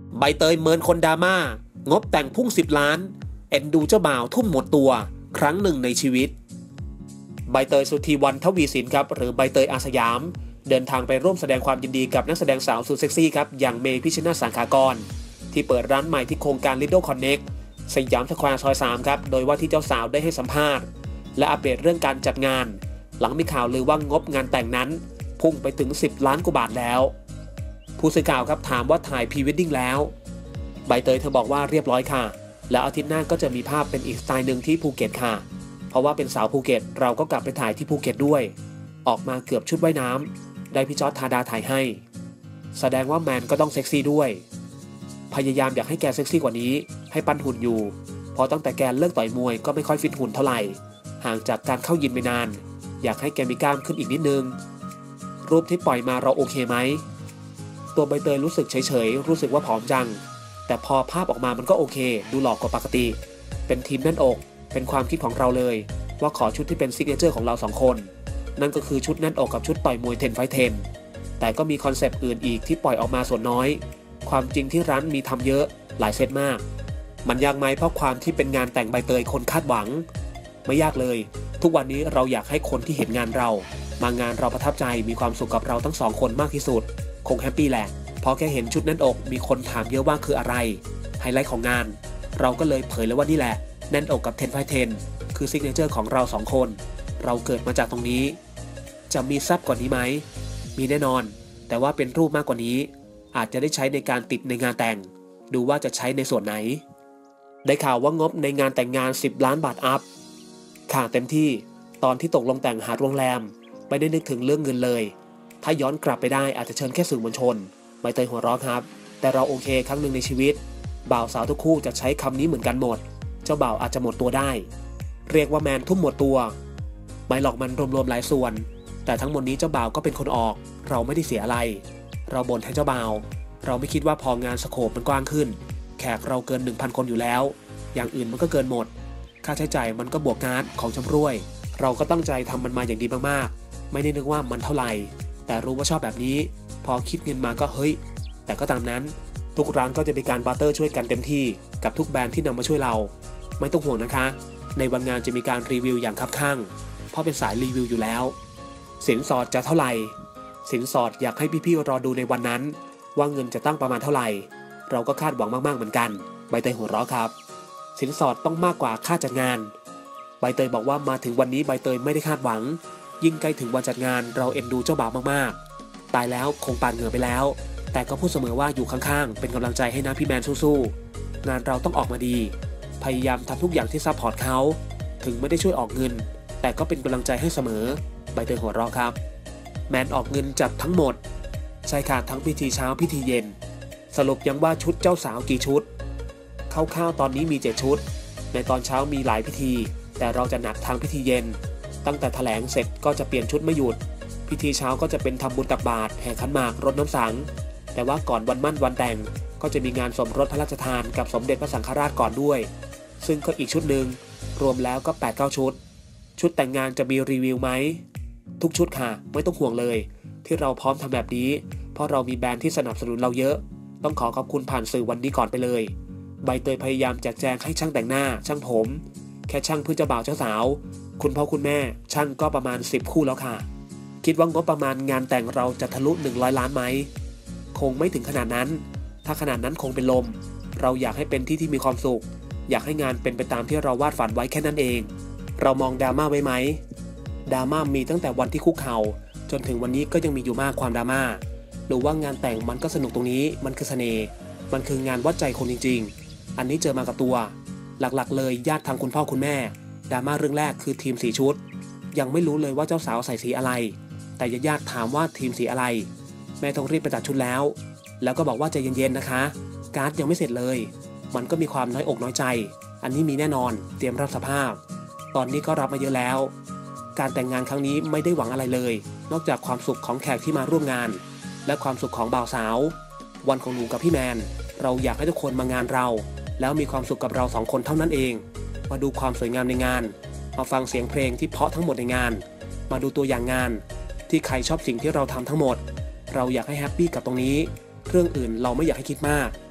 ใบเตยเมินคนดราม่างบแต่งพุ่ง10 ล้านเอ็นดูเจ้าบ่าวทุ่มหมดตัวครั้งหนึ่งในชีวิตใบเตยสุธีวรรณทวีสินครับหรือใบเตยอาสยามเดินทางไปร่วมแสดงความยินดีกับนักแสดงสาวสุดเซ็กซี่ครับอย่างเมพิชชนาธิ์สังขากรที่เปิดร้านใหม่ที่โครงการ Lidl Connect สยามสแควร์ซอย 3ครับโดยว่าที่เจ้าสาวได้ให้สัมภาษณ์และอัปเดตเรื่องการจัดงานหลังมีข่าวลือว่างบงานแต่งนั้นพุ่งไปถึง10 ล้านกว่าบาทแล้วผู้สื่อข่าวครับถามว่าถ่ายพรีเวดดิ้งแล้วใบเตยเธอบอกว่าเรียบร้อยค่ะแล้วอาทิตย์หน้าก็จะมีภาพเป็นอีกสไตล์หนึ่งที่ภูเก็ตค่ะเพราะว่าเป็นสาวภูเก็ตเราก็กลับไปถ่ายที่ภูเก็ตด้วยออกมาเกือบชุดว่ายน้ำได้พี่จอร์จธาดาถ่ายให้แสดงว่าแมนก็ต้องเซ็กซี่ด้วยพยายามอยากให้แกเซ็กซี่กว่านี้ให้ปั้นหุ่นอยู่พอตั้งแต่แกเลิกต่อยมวยก็ไม่ค่อยฟิตหุ่นเท่าไหร่ห่างจากการเข้ายิมไปนานอยากให้แกมีกล้ามขึ้นอีกนิดนึงรูปที่ปล่อยมาเราโอเคไหมตัวใบเตยรู้สึกเฉยๆรู้สึกว่าผอมจังแต่พอภาพออกมามันก็โอเคดูหล่อกว่าปกติเป็นทีมแน่นอกเป็นความคิดของเราเลยว่าขอชุดที่เป็นซิกเนเจอร์ของเรา2 คนนั่นก็คือชุดแน่นอกกับชุดต่อยมวย10 Fight 10แต่ก็มีคอนเซปต์อื่นอีกที่ปล่อยออกมาส่วนน้อยความจริงที่ร้านมีทำเยอะหลายเซตมากมันยากไหมเพราะความที่เป็นงานแต่งใบเตยคนคาดหวังไม่ยากเลยทุกวันนี้เราอยากให้คนที่เห็นงานเรามางานเราประทับใจมีความสุขกับเราทั้ง2 คนมากที่สุดคงแฮปปี้แหละพอแค่เห็นชุดแน่นอกมีคนถามเยอะว่าคืออะไรไฮไลท์ของงานเราก็เลยเผยเลยว่านี่แหละแน่นอกกับ10 Fight 10คือซิกเนเจอร์ของเรา2 คนเราเกิดมาจากตรงนี้จะมีซับกว่านี้ไหมมีแน่นอนแต่ว่าเป็นรูปมากกว่านี้อาจจะได้ใช้ในการติดในงานแต่งดูว่าจะใช้ในส่วนไหนได้ข่าวว่างบในงานแต่งงาน10 ล้านบาทอัพค่ะเต็มที่ตอนที่ตกลงแต่งหาโรงแรมไม่ได้นึกถึงเรื่องเงินเลยถ้าย้อนกลับไปได้อาจจะเชิญแค่สื่อมวลชนใบเตยหัวเราะครับแต่เราโอเคครั้งหนึ่งในชีวิตบ่าวสาวทุกคู่จะใช้คำนี้เหมือนกันหมดเจ้าบ่าวอาจจะหมดตัวได้เรียกว่าแมนทุ่มหมดตัวไม่หลอกมันรวมๆหลายส่วนแต่ทั้งหมดนี้เจ้าบ่าวก็เป็นคนออกเราไม่ได้เสียอะไรเราบ่นให้เจ้าบ่าวเราไม่คิดว่าพองานสโคปมันกว้างขึ้นแขกเราเกิน 1,000 คนอยู่แล้วอย่างอื่นมันก็เกินหมดค่าใช้จ่ายมันก็บวกงานของชำร่วยเราก็ตั้งใจทำมันมาอย่างดีมากๆไม่ได้นึกว่ามันเท่าไหร่แต่รู้ว่าชอบแบบนี้พอคิดเงินมาก็เฮ้ยแต่ก็ตามนั้นทุกร้านก็จะมีการบาร์เตอร์ช่วยกันเต็มที่กับทุกแบรนด์ที่นำมาช่วยเราไม่ต้องห่วงนะคะในวันงานจะมีการรีวิวอย่างคับคั่งเพราะเป็นสายรีวิวอยู่แล้วสินสอดจะเท่าไหร่สินสอดอยากให้พี่ๆรอดูในวันนั้นว่าเงินจะตั้งประมาณเท่าไหร่เราก็คาดหวังมากๆเหมือนกันใบเตยหัวเราะครับสินสอดต้องมากกว่าค่าจัดงานใบเตยบอกว่ามาถึงวันนี้ใบเตยไม่ได้คาดหวังยิ่งใกล้ถึงวันจัดงานเราเอ็นดูเจ้าบ่าวมากๆตายแล้วคงปาดเหงื่อไปแล้วแต่ก็พูดเสมอว่าอยู่ข้างๆเป็นกำลังใจให้นะพี่แมนสู้ๆงานเราต้องออกมาดีพยายามทำทุกอย่างที่ซัพพอร์ตเขาถึงไม่ได้ช่วยออกเงินแต่ก็เป็นกำลังใจให้เสมอใบเตยหัวเราะครับแมนออกเงินจัดทั้งหมดใช่ค่ะทั้งพิธีเช้าพิธีเย็นสรุปยังว่าชุดเจ้าสาวกี่ชุดคร่าวๆตอนนี้มี7 ชุดในตอนเช้ามีหลายพิธีแต่เราจะหนักทางพิธีเย็นตั้งแต่แถลงเสร็จก็จะเปลี่ยนชุดไม่หยุดพิธีเช้าก็จะเป็นทำบุญตักบาตรแห่ขันหมากรดน้ำสังแต่ว่าก่อนวันมั่นวันแต่งก็จะมีงานสมรสพระราชทานกับสมเด็จพระสังฆราชก่อนด้วยซึ่งก็อีกชุดหนึ่งรวมแล้วก็ 8-9 ชุดแต่งงานจะมีรีวิวไหมทุกชุดค่ะไม่ต้องห่วงเลยที่เราพร้อมทำแบบนี้เพราะเรามีแบรนด์ที่สนับสนุนเราเยอะต้องขอบคุณผ่านสื่อวันนี้ก่อนไปเลยใบเตยพยายามแจกแจงให้ช่างแต่งหน้าช่างผมแค่ช่างเพื่อเจ้าบ่าวเจ้าสาวคุณพ่อคุณแม่ช่างก็ประมาณ10 คู่แล้วค่ะคิดว่างบประมาณงานแต่งเราจะทะลุ100 ล้านไหมคงไม่ถึงขนาดนั้นถ้าขนาดนั้นคงเป็นลมเราอยากให้เป็นที่มีความสุขอยากให้งานเป็นไปตามที่เราวาดฝันไว้แค่นั้นเองเรามองดราม่าไว้ไหมดราม่ามีตั้งแต่วันที่คุกเข่าจนถึงวันนี้ก็ยังมีอยู่มากความดราม่าหรือว่างานแต่งมันก็สนุกตรงนี้มันคือเสน่ห์มันคืองานวัดใจคนจริงๆอันนี้เจอมากับตัวหลักๆเลยญาติทางคุณพ่อคุณแม่ดราม่าเรื่องแรกคือทีมสีชุดยังไม่รู้เลยว่าเจ้าสาวใส่สีอะไรแต่ญาติถามว่าทีมสีอะไรแม่ต้องรีบไปตัดชุดแล้วก็บอกว่าใจเย็นๆนะคะการ์ดยังไม่เสร็จเลยมันก็มีความน้อยอกน้อยใจอันนี้มีแน่นอนเตรียมรับสภาพตอนนี้ก็รับมาเยอะแล้วการแต่งงานครั้งนี้ไม่ได้หวังอะไรเลยนอกจากความสุขของแขกที่มาร่วมงานและความสุขของบ่าวสาววันของหนูกับพี่แมนเราอยากให้ทุกคนมางานเราแล้วมีความสุขกับเรา2 คนเท่านั้นเองมาดูความสวยงามในงานมาฟังเสียงเพลงที่เพราะทั้งหมดในงานมาดูตัวอย่างงานที่ใครชอบสิ่งที่เราทำทั้งหมดเราอยากให้แฮปปี้กับตรงนี้เรื่องอื่นเราไม่อยากให้คิดมาก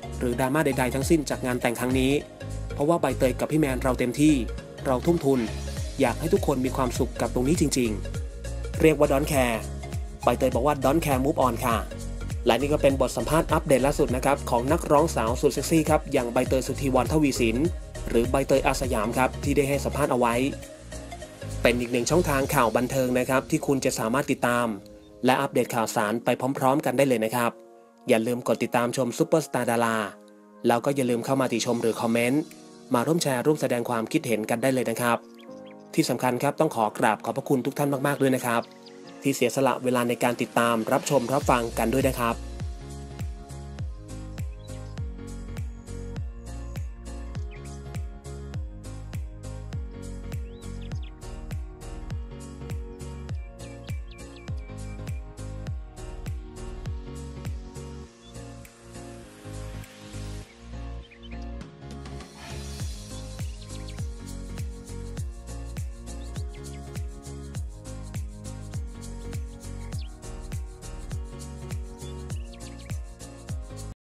หรือดราม่าใดๆทั้งสิ้นจากงานแต่งครั้งนี้เพราะว่าใบเตยกับพี่แมนเราเต็มที่เราทุ่มทุนอยากให้ทุกคนมีความสุขกับตรงนี้จริงๆเรียกว่าดอนแคร์ใบเตยบอกว่าดอนแคร์มูฟออนค่ะและนี่ก็เป็นบทสัมภาษณ์อัปเดตล่าสุดนะครับของนักร้องสาวสุดเซ็กซี่ครับอย่างใบเตยสุธีวรรณทวีสินหรือใบเตยอาสยามครับที่ได้ให้สัมภาษณ์เอาไว้เป็นอีกหนึ่งช่องทางข่าวบันเทิงนะครับที่คุณจะสามารถติดตามและอัปเดตข่าวสารไปพร้อมๆกันได้เลยนะครับอย่าลืมกดติดตามชมซุปเปอร์สตาร์ดาราแล้วก็อย่าลืมเข้ามาติชมหรือคอมเมนต์มาร่วมแชร์ร่วมแสดงความคิดเห็นกันได้เลยนะครับที่สำคัญครับต้องขอกราบขอบพระคุณทุกท่านมากๆด้วยนะครับที่เสียสละเวลาในการติดตามรับชมรับฟังกันด้วยนะครับ